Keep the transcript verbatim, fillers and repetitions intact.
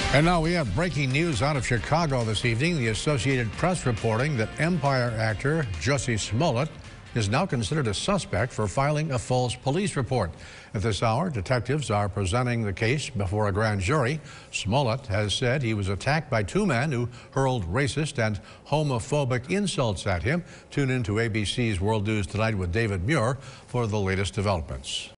And now we have breaking news out of Chicago this evening. The Associated Press reporting that Empire actor Jussie Smollett is now considered a suspect for filing a false police report. At this hour, detectives are presenting the case before a grand jury. Smollett has said he was attacked by two men who hurled racist and homophobic insults at him. Tune in to A B C's World News Tonight with David Muir for the latest developments.